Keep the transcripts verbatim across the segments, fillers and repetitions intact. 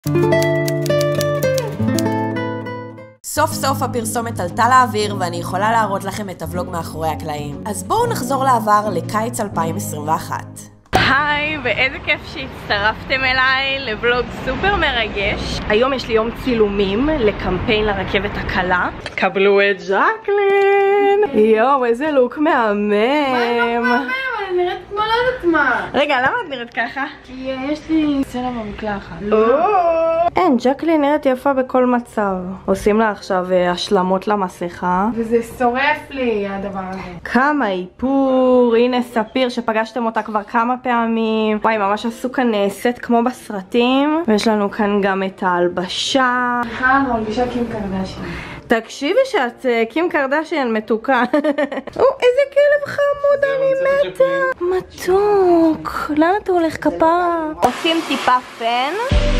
סוף סוף הפרסומת עלתה לאוויר ואני יכולה להראות לכם את הוולוג מאחורי הקלעים. אז בואו נחזור לעבר לקיץ אלפיים עשרים ואחת. היי, ואיזה כיף שהצטרפתם אליי לבלוג סופר מרגש. היום יש לי יום צילומים לקמפיין לרכבת הקלה. קבלו את ז'קלין. יואו, איזה לוק מהמם. מה לוק מהמם? אני נראית כמו לא יודעת מה. רגע, למה את נראית ככה? כי יש לי סצנה במקלחת. אין, ז'קלין נראית יפה בכל מצב. עושים לה עכשיו השלמות למסכה. וזה שורף לי הדבר הזה. כמה איפור. הנה ספיר שפגשתם אותה כבר כמה פעמים. וואי, ממש עשו כאן סט כמו בסרטים. ויש לנו כאן גם את ההלבשה. סליחה, אני מרגישה קים קרדשיין. תקשיבי שאת קים קרדשיין מתוקה. או, איזה כלב חמוד, אני מתה. מתוק. לאן אתה הולך כפרה? עושים טיפה פן.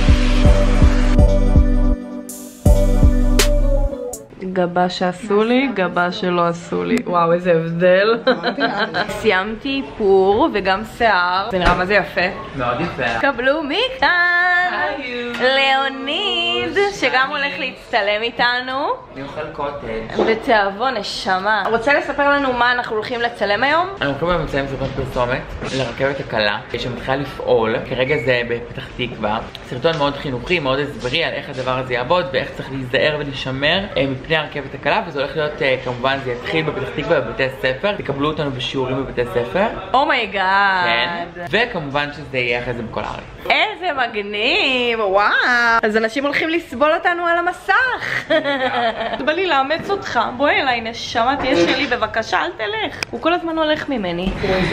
גבה שעשו לי, גבה שלא עשו לי. וואו, איזה הבדל. סיימתי איפור וגם שיער. זה נראה מה זה יפה. מאוד יפה. קבלו מכאן ליאוניד, שגם הולך להצטלם איתנו. אני אוכל קוטג'. בתיאבון, נשמה. רוצה לספר לנו מה אנחנו הולכים לצלם היום? אנחנו הולכים למצלם סרטון פרסומת לרכבת הקלה שמתחילה לפעול. כרגע זה בפתח תקווה. סרטון מאוד חינוכי, מאוד הסברי על איך הדבר הזה יעבוד ואיך צריך להיזהר ולשמר מפני הרכבת הקלה, וזה הולך להיות, כמובן, זה יתחיל בפתח תקווה בבתי ספר. תקבלו אותנו בשיעורים בבתי ספר. אומייגאד. כן. וכמובן שזה יהיה אחרי זה בכל הארץ. איזה מגניב, וואו. אז אנשים הולכים לסבול אותנו על המסך. בא לי לאמץ אותך. בואי אליי, נשמה, תהיה שלי, בבקשה, אל תלך. הוא כל הזמן הולך ממני.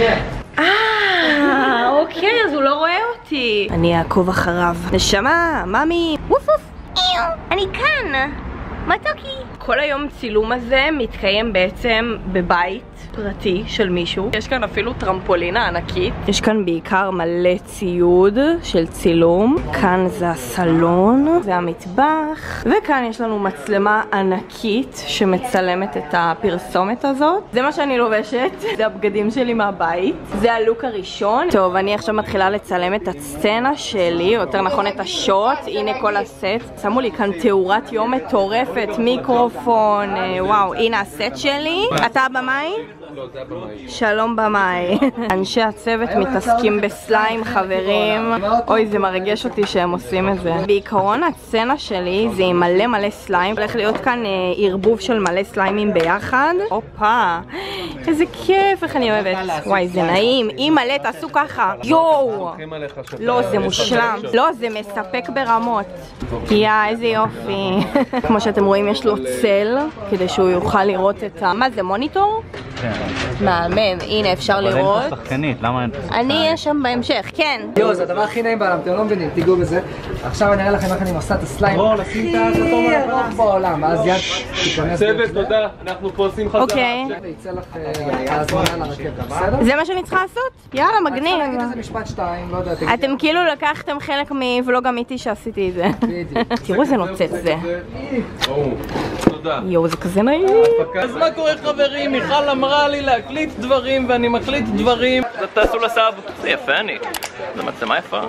אה, אוקיי, אז הוא לא רואה אותי. אני אעקוב אחריו. נשמה, ממי. ווף ווף. אני כאן. מתוקי. כל היום צילום הזה מתקיים בעצם בבית פרטי של מישהו. יש כאן אפילו טרמפולינה ענקית. יש כאן בעיקר מלא ציוד של צילום. כאן זה הסלון, זה המטבח, וכאן יש לנו מצלמה ענקית שמצלמת את הפרסומת הזאת. זה מה שאני לובשת, זה הבגדים שלי מהבית. זה הלוק הראשון. טוב, אני עכשיו מתחילה לצלם את הסצנה שלי, או יותר נכון את השוט. הנה כל הסט. שמו לי כאן תאורת יום מטורפת, מיקרופון, וואו, הנה הסט שלי. אתה הבמאי? לא, זה הבמאי. שלום במאי. אנשי הצוות מתעסקים בסליים, חברים. אוי, זה מרגש אותי שהם עושים את זה. בעיקרון הסצנה שלי זה עם מלא מלא סליים. הולך להיות כאן ערבוב של מלא סליימים ביחד. הופה, איזה כיף, איך אני אוהבת. וואי, זה נעים. אם מלא, תעשו ככה. יואו. לא, זה מושלם. לא, זה מספק ברמות. יא, איזה יופי. כמו שאתם רואים, יש לו צל כדי שהוא יוכל לראות את ה... מה זה, מוניטור? מהמם, הנה אפשר לראות. אבל אין שחקנית, למה אין שחקנית? אני אהיה שם בהמשך, כן. יואו, זה הדבר הכי נעים בעולם, אתם לא מבינים, תיגעו בזה. עכשיו אני אראה לכם איך אני עושה את הסליים הכי ארוך בעולם, ואז יד תיכנס. צוות, תודה, אנחנו פה עושים חזרה. אוקיי. ויצא לך ההזמנה לרכבת, בסדר? זה מה שאני צריכה לעשות? יאללה, מגניב. אני צריכה להגיד איזה משפט שתיים, לא יודע. אתם כאילו לקחתם חלק מוולוג אמיתי שעשיתי את זה. בדיוק. תראו איזה נוצץ זה. תודה. יואו, זה כזה נעים. אז מה קורה חברים? מיכל אמרה לי להקליט דברים ואני מקליט דברים. תעשו לסאב. זה יפה אני. זה מצלמה יפה.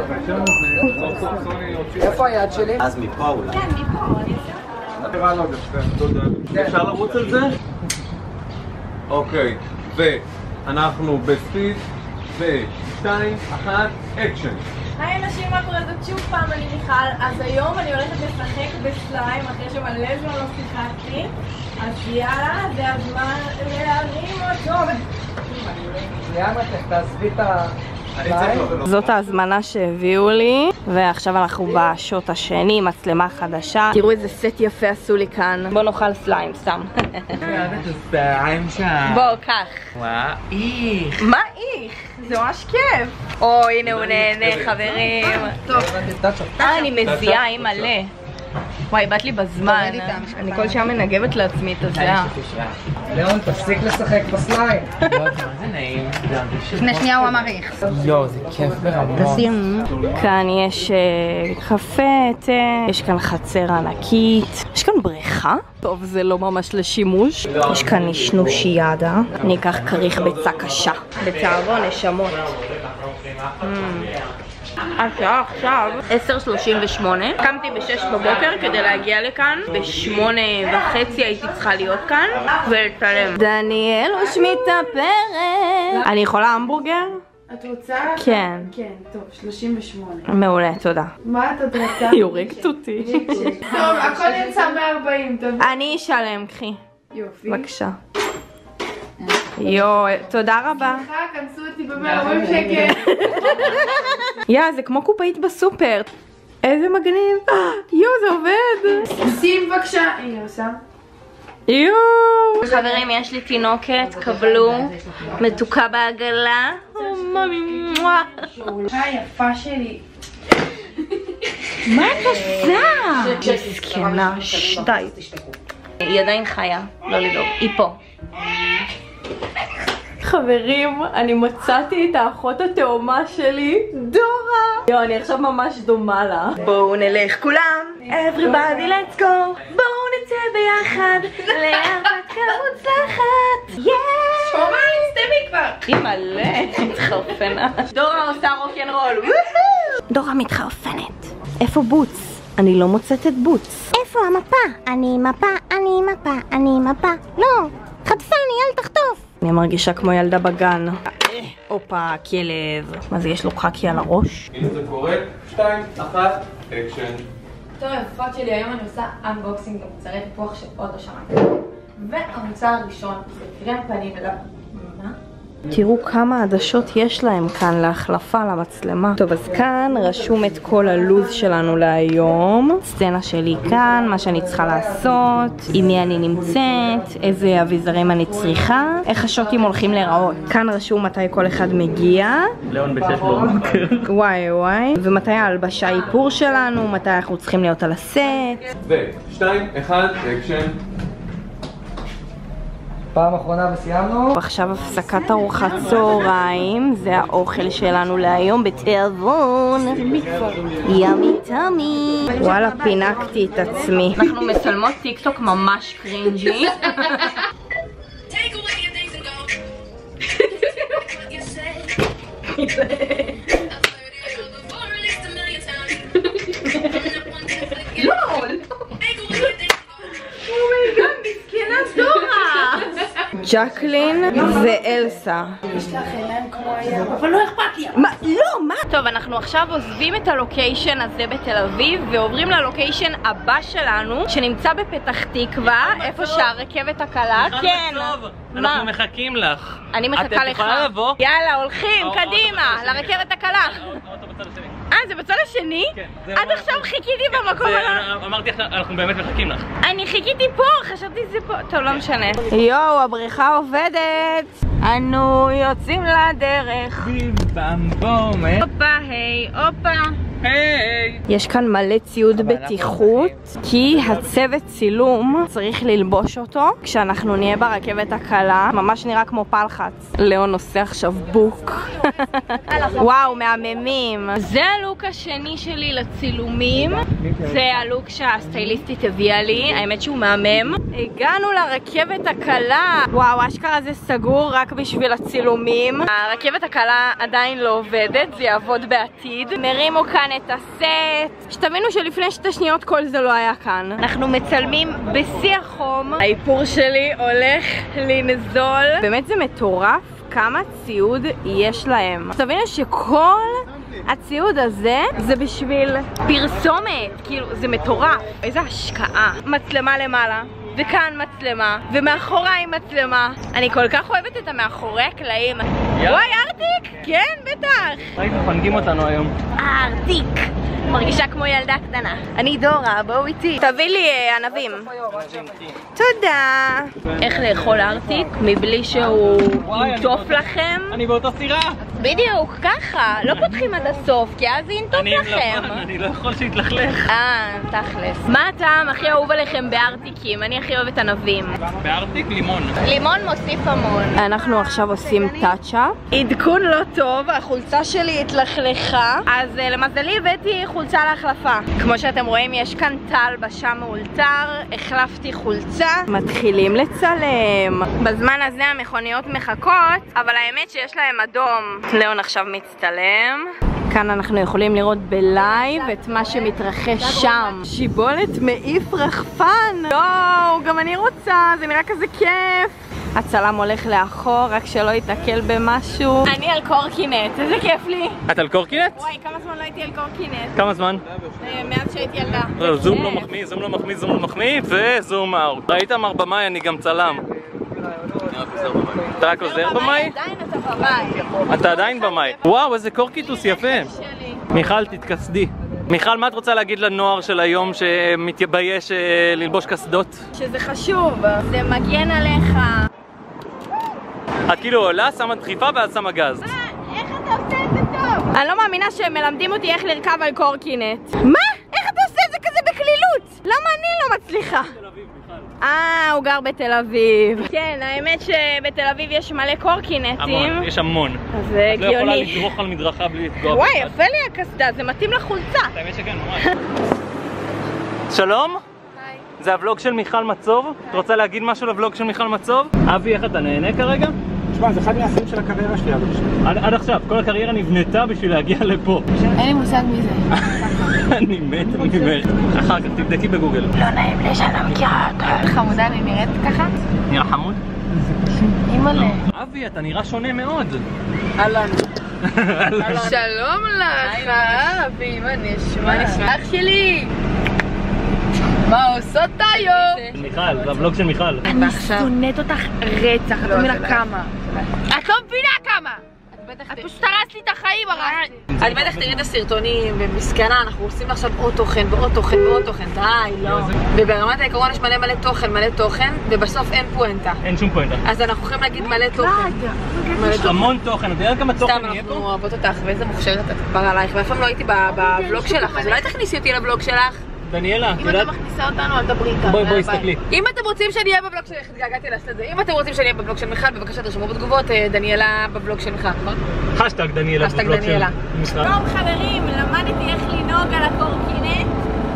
איפה היד שלי? אז מפה אולי. כן, מפה. אפשר לרוץ על זה? אוקיי. ואנחנו בספיד. ושתיים, אחת, אקשן. היי אנשים, מה קורה? זאת שוב פעם אני מיכל. אז היום אני הולכת לשחק בסליים אחרי שמלא זמן לא שיחקתי. אז יאללה, זה הזמן להרים אותו. שנייה מתך, תעזבי את ה... זאת ההזמנה שהביאו לי, ועכשיו אנחנו בשוט השני, מצלמה חדשה. תראו איזה סט יפה עשו לי כאן. בוא נאכל סליים, סתם. בוא, קח. וואו, איך. מה איך? זה ממש כיף. או, הנה הוא נהנה, חברים. טוב. אה, אני מזיעה, היא מלא. וואי, באת לי בזמן. אני כל שעה מנגבת לעצמי את הזיעה. ליאון, תפסיק לשחק בסליים. זה נעים. לפני שנייה הוא אמר איך. יואו, זה כיף ברמות. תשים. כאן יש קפה, תה, יש כאן חצר ענקית, יש כאן בריכה. טוב, זה לא ממש לשימוש. יש כאן נשנושיאדה. אני אקח כריך ביצה קשה. בתיאבון, נשמות. השעה עכשיו עשר שלושים ושמונה. קמתי בשש בבוקר כדי להגיע לכאן. בשמונה וחצי הייתי צריכה להיות כאן ולצלם. דניאל ושמית הפרק. אני יכולה המבורגר? את רוצה? כן. כן, טוב, שלושים ושמונה. מעולה, תודה. מה את עוד רוצה? היא הורגת אותי. טוב, הכל יצא מאה ארבעים, טוב. אני אשלם, קחי. יופי. בבקשה. יואו, תודה רבה. סליחה, כנסו אותי ב-מאה ארבעים שקל. יא, זה כמו קופאית בסופר. איזה מגניב. יואו, זה עובד. שים בבקשה. הנה, עושה. יואו. חברים, יש לי תינוקת, קבלו. מתוקה בעגלה. היפה שלי. מה את עושה? מסכנה, שדי. היא עדיין חיה, לא לדאוג, היא פה. חברים, אני מצאתי את האחות התאומה שלי, דורה. יו, אני עכשיו ממש דומה לה. בואו נלך כולם, everybody let's go. בואו נצא ביחד להרפתקה מוצלחת. יאיי! שומעים, סתמי כבר. היא מלא, מתחרפנה. דורה עושה רוק'נ'רול. דורה מתחרפנת. איפה בוץ? אני לא מוצאת את בוץ. איפה המפה? אני מפה, אני מפה, אני מפה. לא, חטפני, אל תחטוף. אני מרגישה כמו ילדה בגן. הופה, כלב. מה זה, יש לו חקי על הראש? אם זה קורה, שתיים, אחת, אקשן. טוב, יפות שלי, היום אני עושה אנבוקסינג למוצרי טיפוח שעוד לא שמעתי. והמוצר הראשון זה קרם פנים אליו. מה? תראו כמה עדשות יש להם כאן להחלפה למצלמה. טוב, אז כאן רשום את כל הלוז שלנו להיום. סצנה שלי כאן, מה שאני צריכה לעשות, עם מי אני נמצאת, איזה אביזרים אני צריכה, איך השוטים הולכים להיראות. כאן רשום מתי כל אחד מגיע. ליאון בשש בבוקר. וואי וואי. ומתי ההלבשה איפור שלנו, מתי אנחנו צריכים להיות על הסט. ו-שתיים, אחד, אקשן. פעם אחרונה וסיימנו. עכשיו הפסקת ארוחת צהריים, זה האוכל שלנו להיום בתיאבון. ימי תמי. וואלה, פינקתי את עצמי. אנחנו מצלמות טיקטוק ממש קרינג'י. ג'קלין ואלסה. יש לך עיניים כמו הים, אבל לא אכפת לי. מה? לא, מה? טוב, אנחנו עכשיו עוזבים את הלוקיישן הזה בתל אביב ועוברים ללוקיישן הבא שלנו שנמצא בפתח תקווה, איפה שהרכבת הקלה. כן. אנחנו מחכים לך. אני מחכה לך. את יכולה לבוא? יאללה, הולכים, קדימה, לרכבת הקלה. אה, זה בצד השני? כן. עד עכשיו חיכיתי במקום הלא... אמרתי לך, אנחנו באמת מחכים לך. אני חיכיתי פה, חשבתי זה פה. טוב, לא משנה. יואו, הבריכה עובדת. אנו יוצאים לדרך. בים בם בום. הופה, היי, הופה. היי. יש כאן מלא ציוד בטיחות, כי הצוות צילום צריך ללבוש אותו כשאנחנו נהיה ברכבת הקלה. ממש נראה כמו פלחץ. ליאון נוסע עכשיו בוק. וואו, מהממים. זה הלוק השני שלי לצילומים. זה הלוק שהסטייליסטית הביאה לי. האמת שהוא מהמם. הגענו לרכבת הקלה. וואו, אשכרה זה סגור רק בשביל הצילומים. הרכבת הקלה עדיין לא עובדת, זה יעבוד בעתיד. מרימו כאן את הסט. שתבינו שלפני שתי שניות כל זה לא היה כאן. אנחנו מצלמים בשיא החום. האיפור שלי הולך לנזול. באמת זה מטורף כמה ציוד יש להם. תבינו שכל הציוד הזה זה בשביל פרסומת. כאילו זה מטורף. איזה השקעה. מצלמה למעלה. וכאן מצלמה, ומאחוריי מצלמה. אני כל כך אוהבת את המאחורי הקלעים. וואי, ארטיק? כן, בטח. ראית, מפנקים אותנו היום. ארטיק. מרגישה כמו ילדה קטנה. אני דורה, בואו איתי. תביא לי ענבים. תודה. איך לאכול ארטיק מבלי שהוא ינטוף לכם? אני באותה סירה. בדיוק, ככה. לא פותחים עד הסוף, כי אז זה ינטוף לכם. אני לא יכול שיתלכלך. אה, תכלס. מה הטעם הכי אהוב עליכם בארטיקים? אני הכי אוהבת ענבים. בארטיק לימון. לימון מוסיף המון. אנחנו עכשיו עושים טאצ'אפ. עדכון לא טוב, החולצה שלי התלכלכה, אז למזלי הבאתי חולצה להחלפה. כמו שאתם רואים, יש כאן טל בשם מאולתר, החלפתי חולצה. מתחילים לצלם. בזמן הזה המכוניות מחכות, אבל האמת שיש להם אדום. ליאון עכשיו מצטלם. כאן אנחנו יכולים לראות בלייב את מה שמתרחש שם. שיבולת מעיף רחפן! יואו, גם אני רוצה, זה נראה כזה כיף. הצלם הולך לאחור, רק שלא יתקל במשהו. אני על קורקינט, איזה כיף לי. את על קורקינט? וואי, כמה זמן לא הייתי על קורקינט. כמה זמן? מאז שהייתי ילדה. זום לא מחמיא, זום לא מחמיא, זום לא מחמיא, וזום אאוט. ראית מר במאי, אני גם צלם. אתה רק עוזר במאי? עדיין אתה במאי. אתה עדיין במאי. וואו, איזה קורקיטוס יפה. מיכל, תתכסדי. מיכל, מה את רוצה להגיד לנוער של היום שמתבייש ללבוש קסדות? שזה חשוב, זה מגן עליך. את כאילו עולה, שמה דחיפה ואז שמה גז. איך אתה עושה את זה טוב? אני לא מאמינה שהם מלמדים אותי איך לרכב על קורקינט. מה? איך אתה עושה את זה כזה בקלילות? למה אני לא מצליחה? אה, הוא גר בתל אביב. כן, האמת שבתל אביב יש מלא קורקינטים. המון, יש המון. אז זה הגיוני. את לא יכולה לדרוך על מדרכה בלי לפגוע. וואי, יפה לי הקסדה, זה מתאים לחולצה. האמת שכן, ממש. שלום? היי. זה הוולוג של מיכל מצוב? את רוצה להגיד משהו לוולוג של מיכל מצוב? אבי, איך אתה נהנה כרגע? תשמע, זה אחד מהחיים של הקריירה שלי עד עכשיו. עד, עד עכשיו, כל הקריירה נבנתה בשביל להגיע לפה. אין לי מושג מי זה. אני מת, אני מת. אחר כך תבדקי בגוגל. לא נעים לי שאני לא מכירה אותה. חמודה, אני נראית ככה? נראה חמוד? אימא'לה. אבי, אתה נראה שונה מאוד. אהלן. שלום לך, אבי, מה נשמע? אח שלי! מה עושות היום? מיכל, זה הוולוג של מיכל. אני שונאת אותך רצח, את לא מבינה כמה. את לא מבינה כמה! את פשוט הרסת לי את החיים, הרסת. אני בטח תראי את הסרטונים, ומסכנה, אנחנו עושים עכשיו עוד תוכן ועוד תוכן ועוד תוכן, די, לא. וברמת העיקרון יש מלא מלא תוכן, מלא תוכן, ובסוף אין פואנטה. אין שום פואנטה. אז אנחנו יכולים להגיד מלא תוכן. המון תוכן, אתה יודע כמה תוכן סתם, יהיה פה? אנחנו אוהבות אותך, ואיזה מוכשרת את כבר עלייך, ואף פעם לא הייתי בבלוג שלך, אז אולי תכניסי אותי לבלוג שלך? דניאלה, אם אתה מכניסה אותנו, אל תדברי איתה. בואי, בואי, הסתכלי. אם אתם רוצים שאני אהיה בבלוג של... התגעגעתי לעשות את זה. אם אתם רוצים שאני אהיה בבלוג של מיכל, בבקשה תרשמו בתגובות דניאלה בבלוג של מיכל, נכון? השטג דניאלה השטג בבלוג של דניאלה. מיכל. טוב חברים, למדתי איך לנהוג על הקורקינט.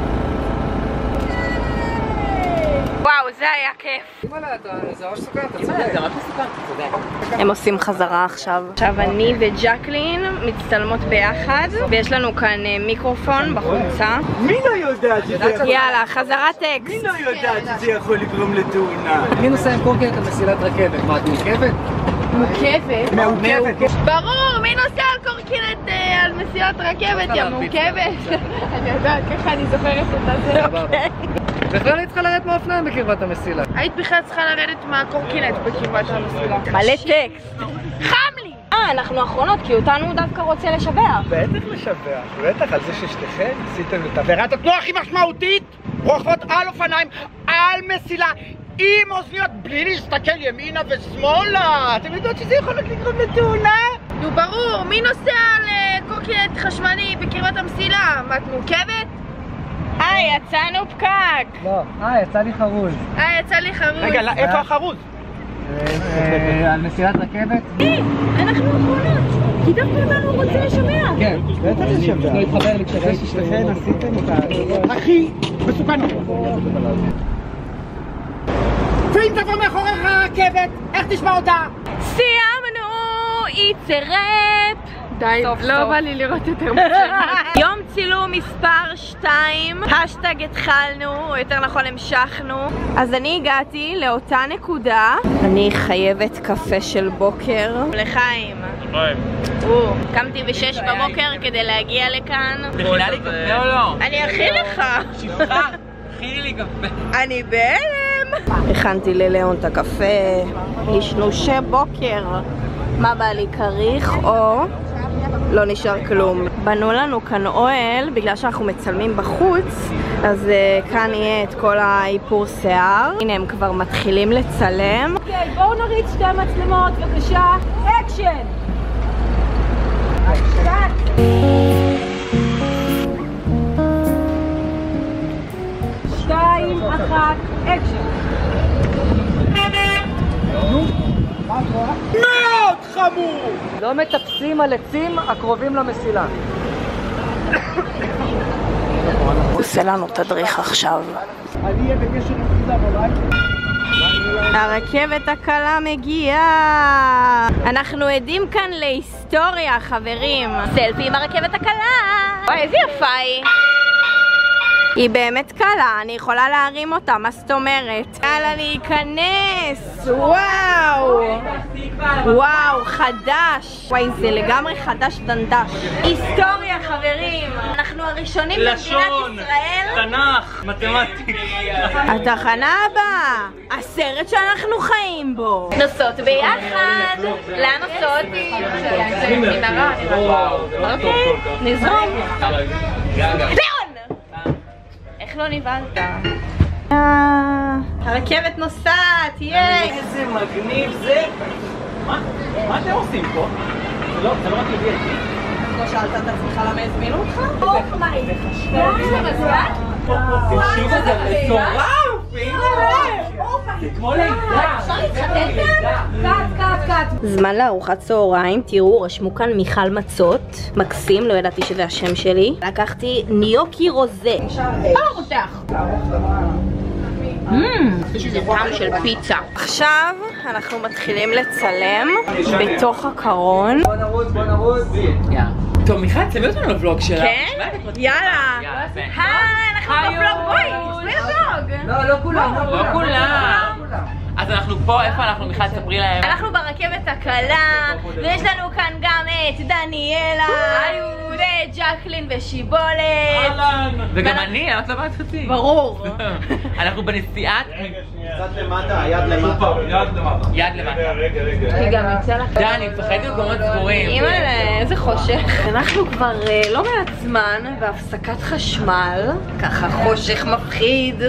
וואו, זה היה כיף. זה ממש סוכר, אתה צודק. הם עושים חזרה עכשיו. עכשיו אני וג'קלין מצטלמות ביחד, ויש לנו כאן מיקרופון בחולצה. מי לא יודעת שזה יכול... יאללה, חזרת טקסט. מי לא יודעת שזה יכול לגרום לתאונה? מי נוסע עם קורקינט על מסילת רכבת? מה, את מורכבת? מוקבת. מעוכבת. ברור, מי נוסע על קורקינט על מסילת רכבת, יא מעוכבת. אני יודעת, ככה אני זוכרת אותה, זה אוקיי. בכלל היית צריכה לרדת מהאופניים בקרבת המסילה. היית בכלל צריכה לרדת מהקורקינט בקרבת המסילה. מלא טקסט. חם לי! אה, אנחנו האחרונות, כי אותנו הוא דווקא רוצה לשבח. בטח לשבח, בטח על זה ששתיכן עשיתם את עבירת התנועה הכי משמעותית, רוכבות על אופניים, על מסילה, עם אוזניות, בלי להסתכל ימינה ושמאלה. אתם יודעות שזה יכול לגרום לתאונה? נו ברור, מי נוסע על קורקינט חשמלי בקרבת המסילה? מה, את מורכבת? אה, יצאנו פקק. לא, אה, יצא לי חרוז. אה, יצא לי חרוז. רגע, איפה החרוז? על מסילת רכבת? אנחנו האחרונות, כי דווקא אותנו הוא רוצה לשבח. כן, בטח לשבח. אני מתחבר לי כשראיתי שתיכן עשיתם את הכי מסוכן. ואם תבוא מאחוריך הרכבת, איך תשמע אותה? סיימנו, it's a wrap. די, לא בא לי לראות יותר מצלמות. יום צילום מספר שתיים, השטג התחלנו, או יותר נכון המשכנו. אז אני הגעתי לאותה נקודה. אני חייבת קפה של בוקר. לחיים. לחיים. קמתי בשש בבוקר כדי להגיע לכאן. תכינה לי קפה או לא? אני אכין לך. שפחה, תכיני לי קפה. אני בהלם. הכנתי ללאון את הקפה, נשנושי בוקר. מה בא לי, כריך או... לא נשאר כלום. בנו לנו כאן אוהל, בגלל שאנחנו מצלמים בחוץ, אז uh, כאן יהיה את כל האיפור שיער. הנה הם כבר מתחילים לצלם. אוקיי, בואו נריץ שתי מצלמות, בבקשה. אקשן! שתיים, אחת, אקשן! מאוד חמור! לא מטפסים על עצים הקרובים למסילה. הוא עושה לנו תדריך עכשיו. אני אהיה בקשר עם חידה בבית. הרכבת הקלה מגיעה. אנחנו עדים כאן להיסטוריה, חברים. סלפי עם הרכבת הקלה. וואי, איזה יפה היא. היא באמת קלה, אני יכולה להרים אותה, מה זאת אומרת? יאללה להיכנס, וואו! וואו, חדש! וואי, זה לגמרי חדש דנדש. היסטוריה, חברים! אנחנו הראשונים במדינת ישראל. תנ"ך, מתמטיקה. התחנה הבאה, הסרט שאנחנו חיים בו. נוסעות ביחד. לאן נוסעות? מנהרה. אוקיי, נזרום. איך לא נבהלת? הרכבת נוסעת, ייי! איזה מגניב זה! מה? מה אתם עושים פה? זה לא רק לביא איתי? לא שאלת את עצמך למה הזמינו אותך? אוף מי! זה מזמן? תקשיבו, זה מטורף! זה כמו לידה! אפשר להתחתן כאן? קאט, קאט, קאט. זמן לארוחת צהריים, תראו, רשמו כאן מיכל מצות. מקסים, לא ידעתי שזה השם שלי. לקחתי ניוקי רוזה. מה רותח? זה טעם של פיצה. עכשיו אנחנו מתחילים לצלם בתוך הקרון. בוא נרוץ, בוא נרוץ. טוב, מיכל, תצלמי אותנו לבלוג שלה. כן? יאללה. היי, אנחנו בבלוג, בואי, תצלמי לבלוג. לא, לא כולם. לא כולם. אז אנחנו פה, איפה אנחנו, מיכל, תספרי להם. אנחנו ברכבת הקלה, ויש לנו כאן גם את דניאלה, וג'קלין ושיבולת. וגם אני, את לא באת אותי. ברור. אנחנו בנסיעת... קצת למטה, יד למטה. יד למטה. יד למטה. רגע, רגע. היא גם יצא לך. דני, מפחד במקומות סגורים. אימא'לה, איזה חושך. אנחנו כבר לא מעט זמן בהפסקת חשמל, ככה חושך מפחיד.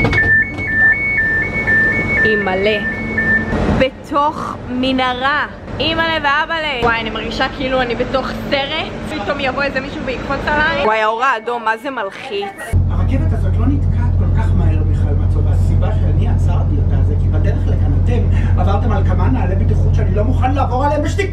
אימא'לה. בתוך מנהרה. אימא'לה ואבא'לה. וואי, אני מרגישה כאילו אני בתוך סרט. פתאום יבוא איזה מישהו ויקפוץ עליי. וואי, האור האדום, מה זה מלחיץ. הרכבת הזאת לא נתקעת כל כך מהר, מיכל מצו, והסיבה שאני עצרתי אותה זה כי בדרך לכאן אתם עברתם על כמה נעלי בטיחות שאני לא מוכן לעבור עליהם בשתיק.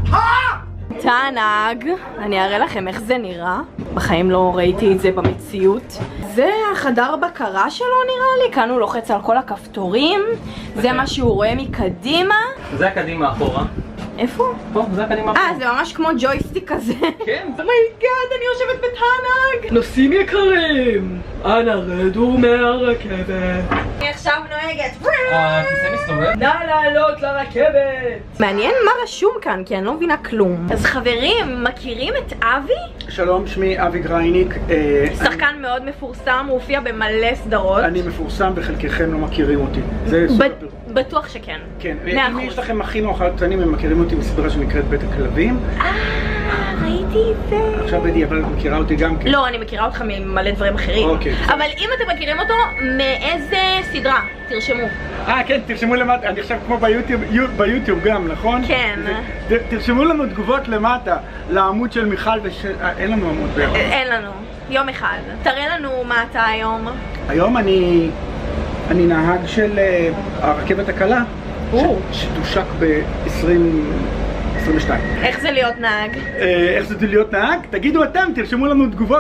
תענג, אני אראה לכם איך זה נראה. בחיים לא ראיתי את זה במציאות. זה החדר בקרה שלו נראה לי, כאן הוא לוחץ על כל הכפתורים. זה מה שהוא רואה מקדימה. זה הקדימה אחורה. איפה? פה, זה הקדימה אחורה. אה, זה ממש כמו ג'ויסטיק כזה. כן. אומייגאד, אני יושבת בתענג. נוסעים יקרים, אנא רדו מהרכבת. אני עכשיו נוהגת. הכיסא מסתובב? נא לעלות לרכבת. מעניין מה רשום כאן, כי אני לא מבינה כלום. אז חברים, מכירים את אבי? שלום, שמי אבי גרייניק. שחקן מאוד מפורסם, הוא הופיע במלא סדרות. אני מפורסם וחלקכם לא מכירים אותי. זה סופר. בטוח שכן. כן, אם יש לכם אחים או אחיות קטנים, הם מכירים אותי מסדרה שנקראת בית הכלבים. אה, ראיתי את זה. עכשיו בדיעבד את מכירה אותי גם כן. לא, אני מכירה אותך ממלא דברים אחרים. אוקיי. אבל אם אתם מכירים אותו, מאיזה סדרה? תרשמו. אה, כן, תרשמו למטה, אני חושב כמו ביוטיוב, ביוטיוב גם, נכון? כן. תרשמו לנו תגובות למטה, לעמוד של מיכל ושל... אין לנו עמוד ביחד. אין לנו, יום אחד. תראה לנו מה אתה היום. היום אני... אני נהג של הרכבת הקלה, שתושק ב-עשרים עשרים ושתיים. איך זה להיות נהג? איך זה להיות נהג? תגידו אתם, תרשמו לנו תגובות.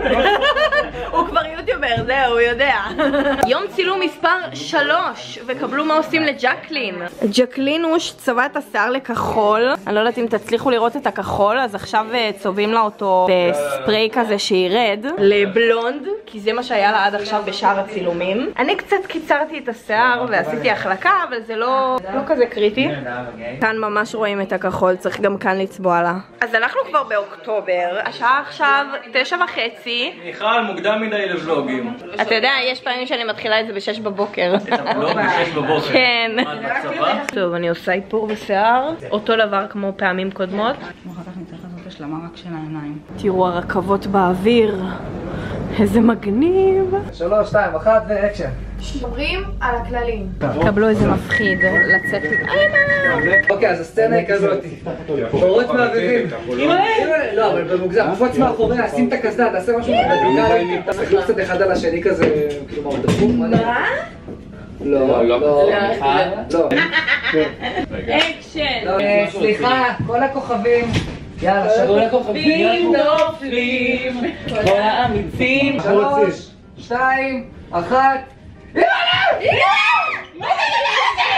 הוא כבר יוטיובר, זהו, הוא יודע. יום צילום מספר שלוש, וקבלו מה עושים לג'קלין. ג'קלין הוא שצבע את השיער לכחול. אני לא יודעת אם תצליחו לראות את הכחול, אז עכשיו צובעים לה אותו בספרי כזה שירד לבלונד, כי זה מה שהיה לה עד עכשיו בשאר הצילומים. אני קצת קיצרתי את השיער ועשיתי החלקה, אבל זה לא כזה קריטי. כאן ממש רואים את הכחול, צריך גם כאן לצבוע לה. אז אנחנו כבר באוקטובר, השעה עכשיו תשע וחצי. מיכל, מוקדם מדי לבלוגים. אתה יודע, יש פעמים שאני מתחילה את זה בשש בבוקר. את הבלוג בשש בבוקר. כן. מה, את בצבא? טוב, אני עושה איפור בשיער, אותו דבר כמו פעמים קודמות. ואחר כך נצטרך לעשות השלמה רק של העיניים. תראו הרכבות באוויר, איזה מגניב. שלוש, שתיים, אחת ואקשן. שומרים על הכללים. קבלו איזה מפחיד לצאת. אוקיי, אז הסצנה היא כזאת. בורות מעבבים. לא, אבל במוגזם, קפוץ מאחוריה, שים את הקסדה, תעשה משהו רדיקלי. תסתכלו קצת אחד על השני כזה, כאילו מאוד דפוק. מה? לא, לא, לא. לא. אקשן. סליחה, כל הכוכבים. יאללה, כל הכוכבים נופלים, כל האמיצים. שלוש, שתיים, אחת.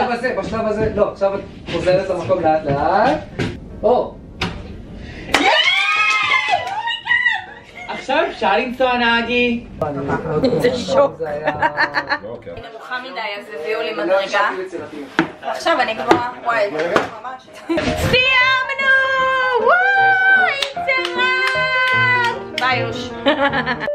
בשלב הזה, בשלב הזה, לא, עכשיו את חוזרת למקום לאט לאט. או! עכשיו אפשר למצוא נהגי. זה שוק. נמוכה מדי, אז הביאו לי מדרגה. ועכשיו אני כבר, וואי, ממש. סיימנו! וואי, זה רק! ביי יוש.